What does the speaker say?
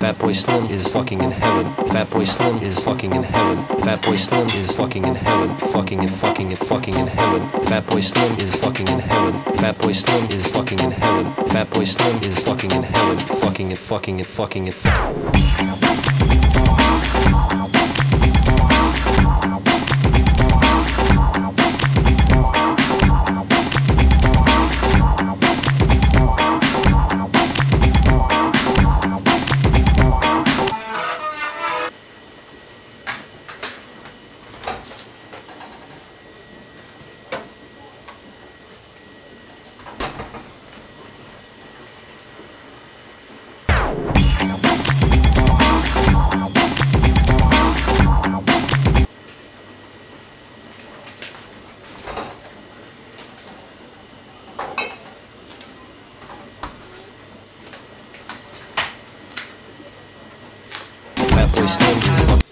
Fat Boy Slim is fucking in heaven. Fat Boy Slim is fucking in heaven. Fat Boy Slim is fucking in heaven. Fucking and fucking and fucking in heaven. Fat Boy Slim is fucking in heaven. Fat Boy Slim is fucking in heaven. Fat Boy Slim is fucking in heaven. Fucking and fucking and fucking and Fat Boy Slim is fucking